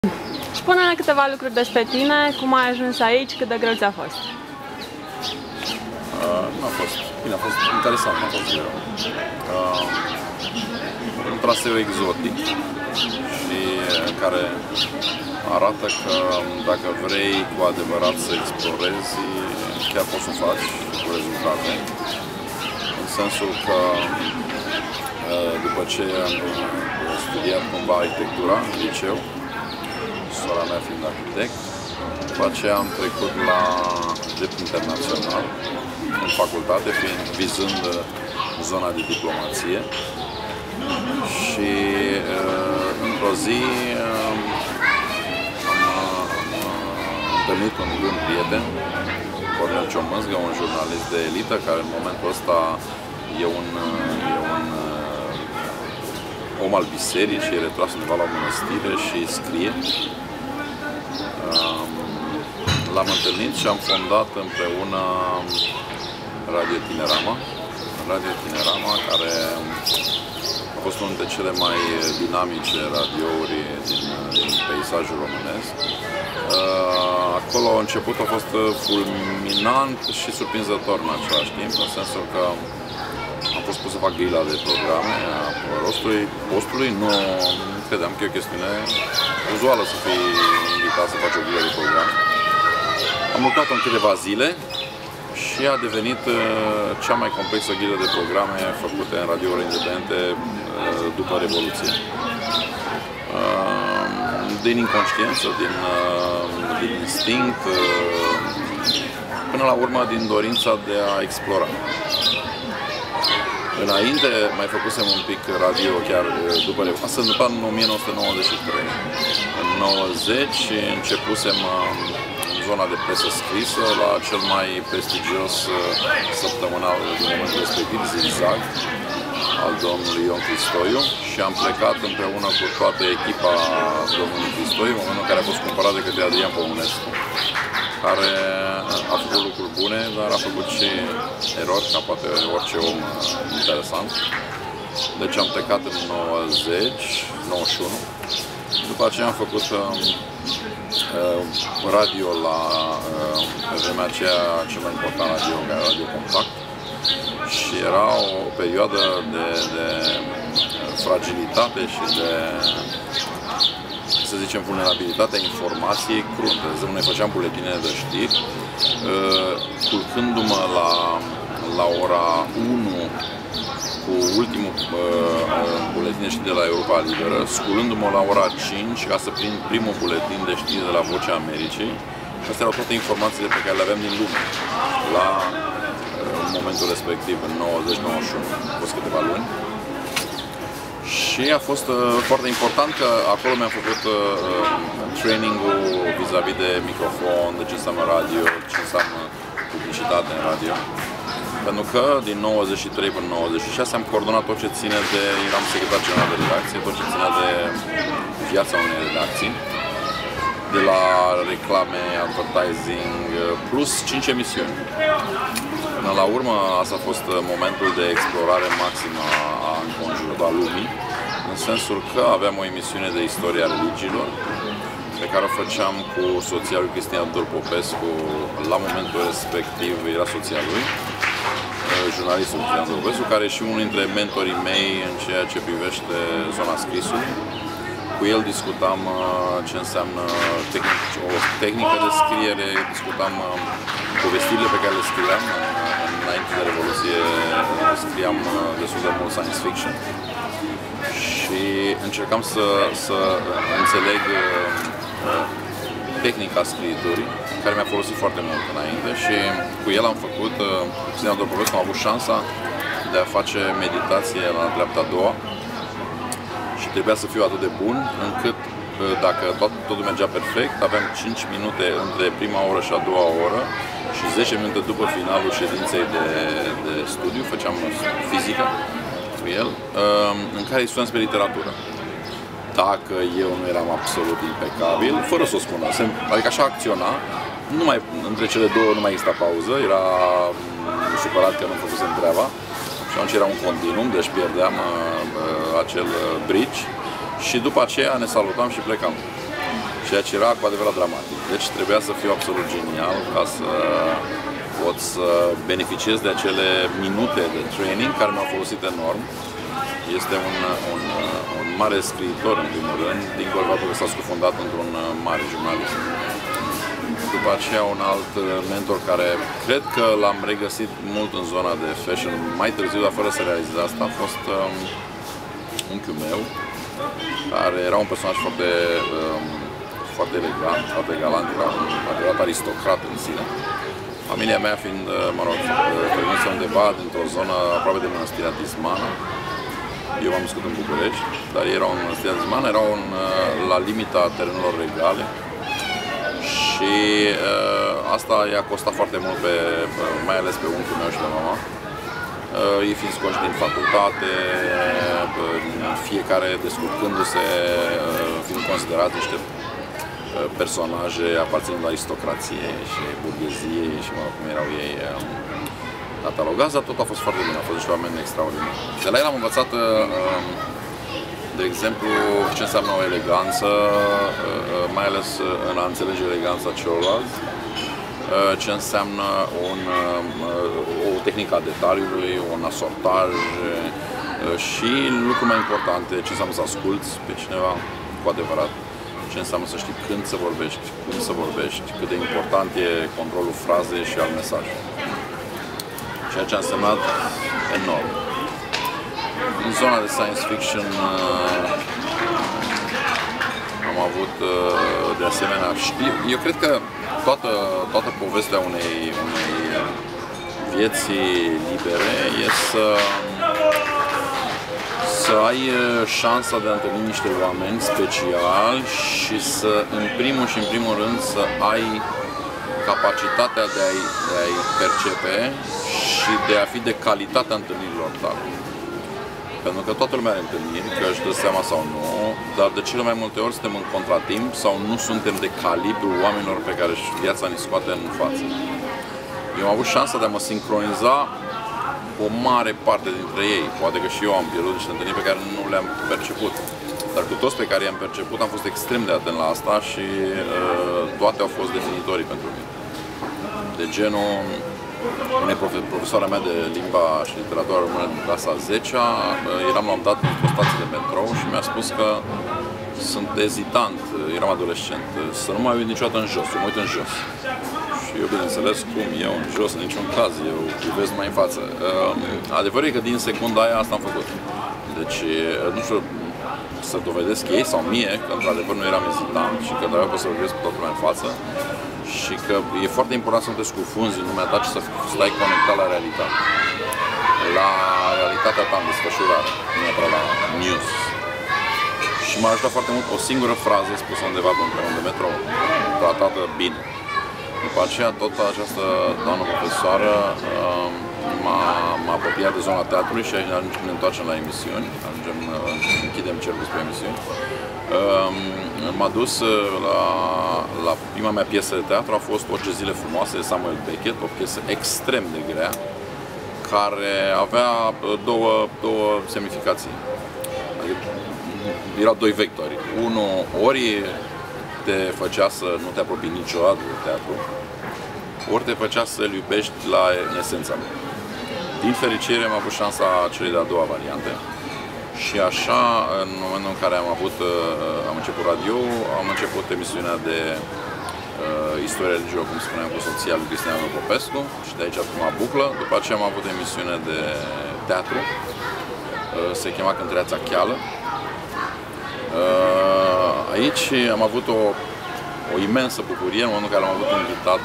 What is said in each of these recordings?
Spune-ne câteva lucruri despre tine, cum ai ajuns aici, cât de greu ți-a fost. Nu a fost bine, a fost interesant, nu a fost greu. Un traseu exotic și care arată că dacă vrei cu adevărat să explorezi, chiar poți să o faci cu rezultate. În sensul că după ce am studiat cumva arhitectura în liceu, sora mea fiind arhitect, după aceea am trecut la drept internațional în facultate, vizând zona de diplomație. Și într-o zi am întâlnit un bun prieten, Cornel Ciomâzgă, un jurnalist de elită, care în momentul ăsta e un om al bisericii, e retras undeva la o mănăstire și scrie. L-am întâlnit și am fondat împreună Radio Tinerama. Radio Tinerama, care a fost unul dintre cele mai dinamice radiouri din peisajul românesc. Acolo începutul a fost fulminant și surprinzător în același timp, în sensul că am fost pus să fac grila de programe a postului. Nu credeam că e o chestiune uzuală să fii invitat să faci o grilă de programe. Am lucrat în câteva zile și a devenit cea mai complexă ghidă de programe făcute în radiouri independente după Revoluție. Din inconștiență, din instinct, până la urmă din dorința de a explora. Înainte mai făcusem un pic radio chiar după Revoluție. Asta s-a întâmplat în 1993. În 90 începusem zona de presă scrisă la cel mai prestigios săptămânal din momentul respectiv, Zigzag, al domnului Ion Cristoiu, și am plecat împreună cu toată echipa domnului Cristoiu, în momentul în care a fost cumpărat de către Adrian Păunescu, care a făcut lucruri bune, dar a făcut și erori, ca poate orice om interesant. Deci am plecat în 91. După aceea am făcut radio la vremea aceea cel mai important radio, Radio Contact, și era o perioadă de fragilitate și de, să zicem, vulnerabilitatea informației crunte. Noi făceam buletine de știri, culcându-mă la ora 1 cu ultimul buletin de știri de la Europa Liberă, sculându-mă la ora 5 ca să prind primul buletin de știri de la Vocea Americii. Și astea erau toate informațiile pe care le aveam din lume la momentul respectiv, în 90-91, a fost câteva luni. Și a fost foarte important că acolo mi-am făcut training-ul vis-a-vis de microfon, de ce înseamnă radio, ce înseamnă publicitate în radio. Pentru că din 93 până 96 am coordonat tot ce ține de, eram secretar general de redacție, tot ce ține de viața unei redacții, de la reclame, advertising, plus 5 emisiuni. Până la urmă, asta a fost momentul de explorare maximă a înconjurării lumii, în sensul că aveam o emisiune de istoria religiilor, pe care o făceam cu soția lui Cristina Tudor Popescu. La momentul respectiv era soția lui, jurnalistul Cristina Tudor Popescu, care e și unul dintre mentorii mei în ceea ce privește zona scrisului. Cu el discutam ce înseamnă o tehnică de scriere, discutam povestirile pe care le scriam. Înainte de Revoluție scriam destul de mult science fiction și încercam să înțeleg tehnica scriiturii, care mi-a folosit foarte mult înainte, și cu el am făcut, Cristina Tudor Popescu, am avut șansa de a face meditație la dreapta a doua și trebuia să fiu atât de bun încât, dacă totul mergea perfect, aveam 5 minute între prima oră și a doua oră și 10 minute după finalul ședinței de studiu, făceam fizică cu el, în care îi studiam despre literatură. Dacă eu nu eram absolut impecabil, fără să o spună, adică așa acționa, între cele două nu mai exista pauză, era supărat că nu făcusem treaba și atunci era un continuum, deci pierdeam acel bridge și după aceea ne salutam și plecam. ceea ce era cu adevărat dramatic. Deci trebuia să fiu absolut genial ca să pot să beneficiez de acele minute de training care mi-au folosit enorm. Este un mare scriitor, în primul rând, dincolo de faptul că s-a scufundat într-un mare jurnalist. După aceea, un alt mentor care cred că l-am regăsit mult în zona de fashion mai târziu, dar fără să realizez asta, a fost unchiul meu, care era un personaj foarte elegant, foarte galant, era un adevărat aristocrat în sine. Familia mea fiind, mă rog, trimisă undeva dintr-o zonă aproape de Mănăstirea Tismana. Eu m-am născut în București, dar ei erau în Mănăstirea Tismana, erau la limita terenurilor regale. Și asta i-a costat foarte mult, mai ales pe unchiul meu și pe mama. Ei fiind scoși din facultate, fiecare descurcându-se, fiind considerați niște personaje aparținând aristocrației și burgheziei și mă rog, cum erau ei catalogați, dar tot a fost foarte bine, au fost niște oameni extraordinari. De la el am învățat, de exemplu, ce înseamnă o eleganță, mai ales în a înțelege eleganța celorlalți, ce înseamnă o tehnică a detaliului, un asortaj și lucruri mai importante, ce înseamnă să asculți pe cineva cu adevărat, ce înseamnă să știi când să vorbești, cum să vorbești, cât de important e controlul frazei și al mesajului. Ceea ce a însemnat enorm. În zona de science fiction am avut de asemenea, eu cred că toată povestea unei vieți libere e să ai șansa de a întâlni niște oameni speciali și să, în primul rând, să ai capacitatea de a-i percepe și de a fi de calitatea întâlnirilor tale. Pentru că toată lumea are întâlniri, că își dă seama sau nu, dar de cele mai multe ori suntem în contratimp sau nu suntem de calibru oamenilor pe care viața ne scoate în față. Eu am avut șansa de a mă sincroniza cu o mare parte dintre ei. Poate că și eu am pierdut niște întâlniri pe care nu le-am perceput. Dar cu toți pe care i-am perceput am fost extrem de atent la asta și toate au fost definitorii pentru mine. De genul, unei profesoara mea de limba și literatură română din clasa 10-a, eram la un dat într-o stație de metrou și mi-a spus că sunt ezitant, eram adolescent, să nu mă uit niciodată în jos, eu mă uit în jos. Și eu, bineînțeles, cum eu în jos, în niciun caz, eu privesc mai în față. Adevărul e că din secunda aia asta am făcut. Deci, nu știu, să dovedesc ei sau mie că într-adevăr nu eram ezitant și că trebuia să vorbesc cu toată lumea în față și că e foarte important să nu te scufunzi în lumea ta și să stai conectat la realitate. La realitatea ta în desfășurare, nu neapărat la news. Și m-a ajutat foarte mult o singură frază spusă undeva pe un peron de metrou, tratată bine. După aceea, tot această doamnă profesoară m-a apropiat de zona teatrului și aici ne întoarcem la emisiuni, închidem cercul spre emisiuni. M-a dus la prima mea piesă de teatru, a fost Orice zile frumoase de Samuel Beckett, o piesă extrem de grea, care avea două semnificații. Adică, erau doi vectori. Unul, ori te făcea să nu te apropii niciodată de teatru, ori te făcea să-l iubești în esența lui. Din fericire am avut șansa celei de-a doua variante și așa, în momentul în care am început radio, am început emisiunea de istorie religiilor, cum spuneam, cu soția lui Cristian Popescu și de aici prima buclă. După aceea am avut emisiune de teatru, se chema Cântăreața Cheală. Aici am avut o imensă bucurie în momentul în care am avut invitat.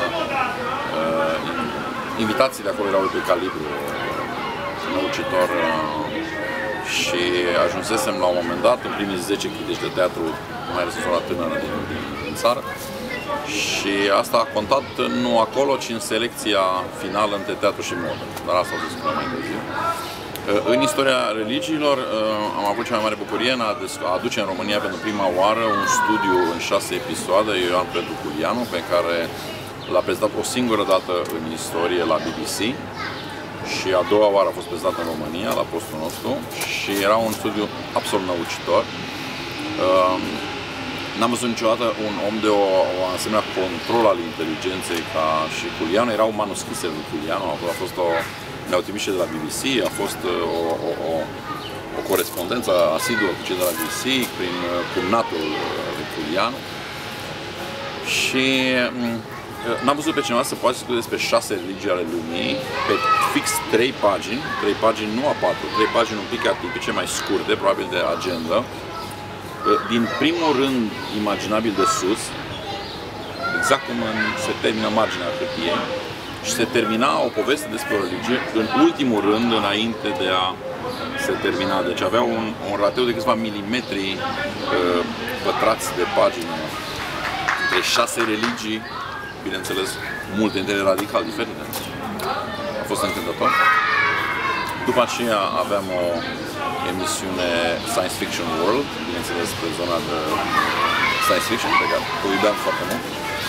Invitațiile acolo erau de calibru năucitor și ajunsesem la un moment dat în primii 10 critici de teatru, mai ales în zona tânără din țară. Și asta a contat nu acolo, ci în selecția finală între teatru și modă. Dar asta o să spunem mai târziu. În istoria religiilor am avut cea mai mare bucurie în a aduce în România pentru prima oară un studiu în 6 episoade, Ioan Petru Culianu, pe care l-a prezentat o singură dată în istorie la BBC și a doua oară a fost prezentat în România, la postul nostru, și era un studiu absolut năucitor. N-am văzut niciodată un om de o asemenea control al inteligenței ca și Culianu. Erau manuscrise lui Culianu, a fost ne-au trimis și de la BBC, a fost o corespondență asiduă cu cei de la BBC prin cumnatul lui Culianu. Și n-am văzut pe cineva să poată discuta despre 6 religii ale lumii pe fix 3 pagini, 3 pagini, nu a 4, 3 pagini un pic atipice, mai scurte, probabil de agenda, din primul rând imaginabil de sus, exact cum se termină marginea hârtiei, și se termina o poveste despre o religie în ultimul rând, înainte de a se termina. Deci avea un rateu de câțiva milimetri pătrați de pagină între 6 religii, bineînțeles, multe dintre ele radical diferite. A fost încântător. După aceea aveam o emisiune Science Fiction World, bineînțeles pe zona de science fiction, pe care o iubeam foarte mult.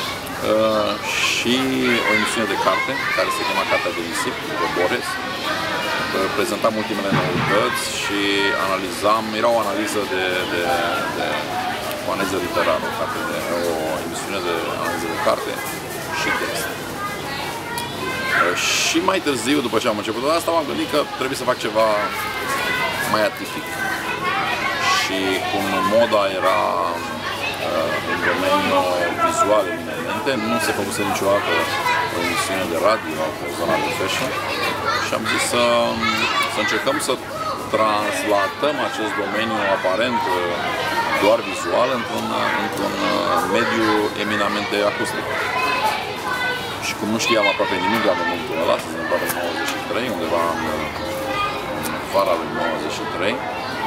Și o emisiune de carte, care se chema Cartea de Nisip, de Boris. Prezentam ultimele noutăți și analizam, era o analiză o analiză literară, o emisiune de analiză de carte și text. Și mai târziu, după ce am început de asta, m-am gândit că trebuie să fac ceva mai atipic. Și cum moda era în domeniul vizual eminamente, nu se făcuse niciodată o emisiune de radio pe zona de fashion și am zis să încercăm să translatăm acest domeniu aparent doar vizual într-un mediu eminamente acustic. Și cum nu știam aproape nimic la momentul ăla, să zicem aproape 93, undeva în vara lui 93,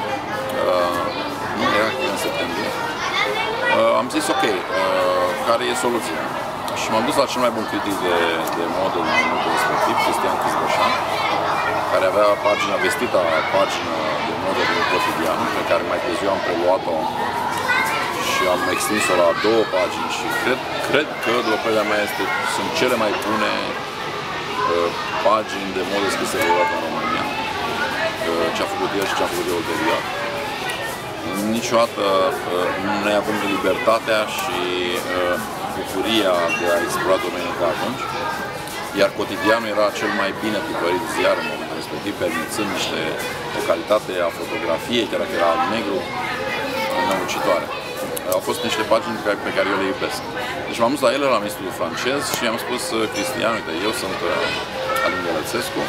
nu era în septembrie, am zis ok, care e soluția? Și m-am dus la cel mai bun critic de modă din momentul respectiv, Cristian Cizbășan, care avea pagina vestita, pagina de modă din Cotidian, pe care mai târziu am preluat-o și am extins-o la 2 pagini și cred că, după părerea mea, sunt cele mai bune pagini de modă scrise vreodată în România. Ce a făcut el și ce a făcut eu ulterior. Niciodată nu neavând libertatea și bucuria de a explora domeniul ca atunci, iar Cotidianul era cel mai bine tipărit ziar în momentul respectiv, permițând o calitate a fotografiei, chiar dacă era alb-negru, năucitoare. Au fost niște pagini pe care eu le iubesc. Deci m-am dus la ele, la Institutul francez și am spus: Cristian, uite, eu sunt Alin Gălățescu,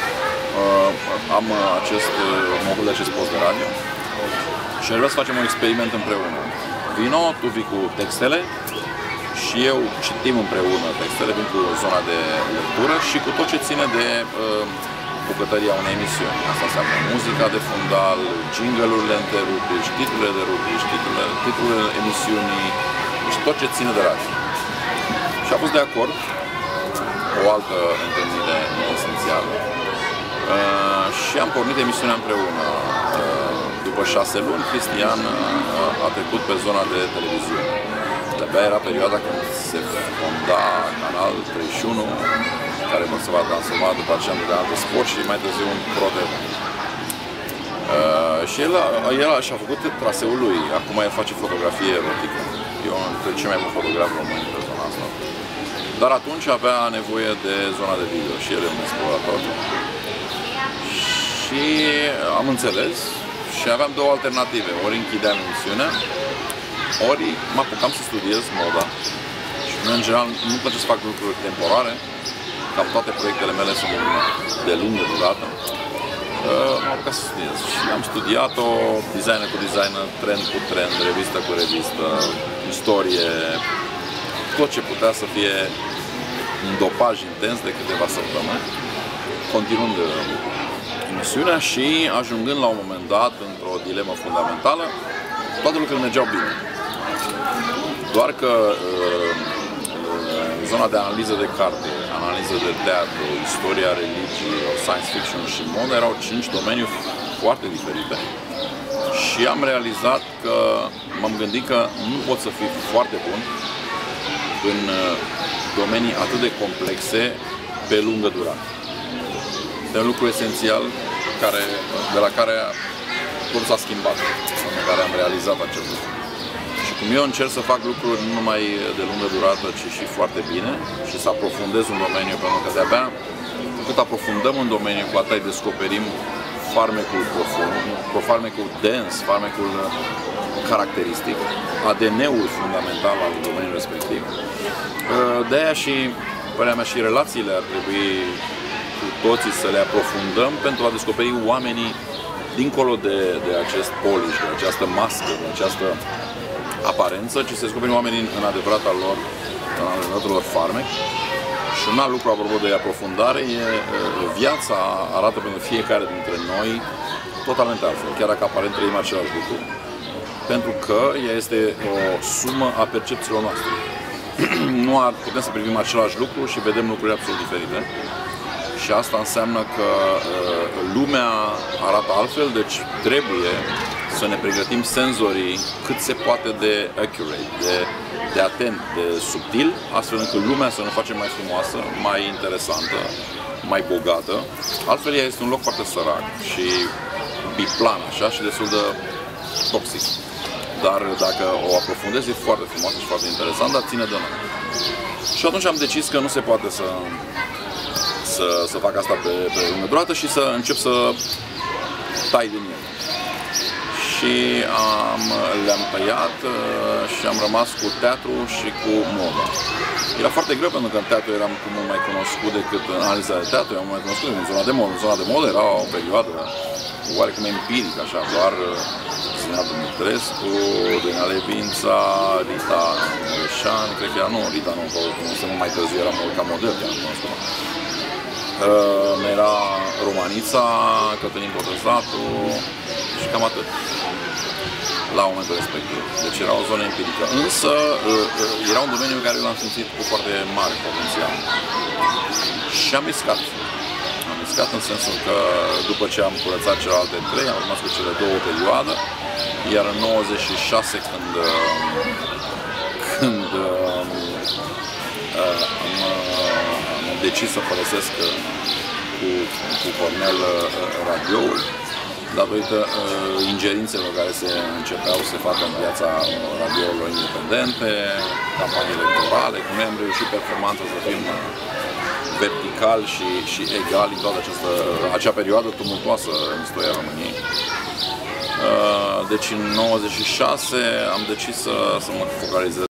mă ocup de acest post de radio și aș vrea să facem un experiment împreună. Vino, tu vii cu textele și eu citim împreună textele, vin cu zona de lectură și cu tot ce ține de bucătăria unei emisiuni. Asta înseamnă muzica de fundal, jingle-urile între rubrici, titlurile de rubrici, titlurile emisiunii și tot ce ține de radio. Și a fost de acord o altă întâlnire esențială și am pornit emisiunea împreună. După 6 luni, Cristian a trecut pe zona de televiziune. De-abia era perioada când se fonda Canal 31, care se va transforma după aceea în Canal de Sport și mai târziu un Pro TV. Și el și-a făcut traseul lui. Acum el face fotografie erotică. E unul dintre cei mai buni fotografi români pe zona asta. Dar atunci avea nevoie de zona de video și el e un explorator. Și am înțeles și aveam 2 alternative. Ori închideam emisiunea, ori mă apucam să studiez moda. Și în general nu-mi place să fac lucruri temporare, ca toate proiectele mele sunt de lungă durată. M-am apucat să studiez și am studiat-o designer cu designer, trend cu trend, revistă cu revistă, istorie, tot ce putea să fie un dopaj intens de câteva săptămâni, continuând emisiunea și ajungând la un moment dat într-o dilemă fundamentală. Toate lucrurile mergeau bine. Doar că zona de analiză de carte, analiză de teatru, istoria religiei, science fiction și modă erau 5 domenii foarte diferite. Și am realizat că m-am gândit că nu pot să fiu foarte bun în domenii atât de complexe pe lungă durată. Este un lucru esențial de la care tot s-a schimbat, în care am realizat acest lucru. Și cum eu încerc să fac lucruri nu numai de lungă durată, ci și foarte bine și să aprofundez un domeniu, pentru că de-abia cât aprofundăm un domeniu, cu atât descoperim farmecul profund, farmecul dens, farmecul caracteristic, ADN-ul fundamental al domeniului respectiv. De-aia și, părerea mea, și relațiile ar trebui cu toții să le aprofundăm pentru a descoperi oamenii dincolo de acest polish, de această mască, de această aparență, ci să descoperim oamenii în adevăratul lor farmec. Și un alt lucru, apropo de aprofundare, e viața arată pentru fiecare dintre noi totalmente altfel, chiar dacă aparent trăim același lucru. Pentru că ea este o sumă a percepțiilor noastre. Nu putem să privim același lucru și vedem lucruri absolut diferite. Și asta înseamnă că lumea arată altfel, deci trebuie să ne pregătim senzorii cât se poate de accurate, de atent, de subtil, astfel încât lumea să ne facem mai frumoasă, mai interesantă, mai bogată. Altfel ea este un loc foarte sărac și biplan, așa, și destul de toxic. Dar dacă o aprofundezi, e foarte frumoasă și foarte interesant, dar ține de noi. Și atunci am decis că nu se poate să fac asta pe lungă durată și să încep să tai din el. Și le-am tăiat și am rămas cu teatru și cu moda. Era foarte greu pentru că în teatru eram cu mult mai cunoscut decât în analiza de teatru, eram mai cunoscut în zona de modă. În zona de modă era o perioadă oarecum empirică, așa, doar Sinea Dumitrescu, Dăina Levința, Rita Mureșan, cred că era, nu, Rita nu, că mai târziu era ca model, chiar nu cunoscut. Era Romanița, Cătălin Botezatu și cam atât la momentul respectiv. Deci era o zonă empirică. Însă era un domeniu în care l-am simțit cu foarte mare potențial. Și am riscat. Am riscat în sensul că după ce am curățat celelalte trei, am rămas cu cele două perioade, iar în 96 când am decis să părăsesc cu Cornel radioul, datorită ingerințelor care se începeau să facă în viața radiourilor independente, campanii electorale, cum am reușit performanța să fim vertical și egal în toată acea perioadă tumultoasă în istoria României. Deci în 96 am decis să mă focalizez